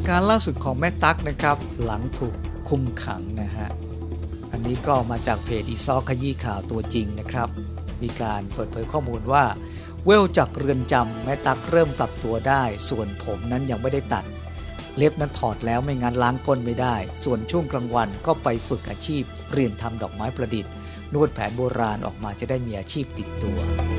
การล่าสุดของแม่ตั๊กนะครับหลังถูกคุมขังนะฮะอันนี้ก็มาจากเพจอีซอขยี้ข่าวตัวจริงนะครับมีการเปิดเผยข้อมูลว่าเวลจากเรือนจำแม่ตั๊กเริ่มปรับตัวได้ส่วนผมนั้นยังไม่ได้ตัดเล็บนั้นถอดแล้วไม่งั้นล้างก้นไม่ได้ส่วนช่วงกลางวันก็ไปฝึกอาชีพเรียนทำดอกไม้ประดิษฐ์นวดแผนโบราณออกมาจะได้มีอาชีพติดตัว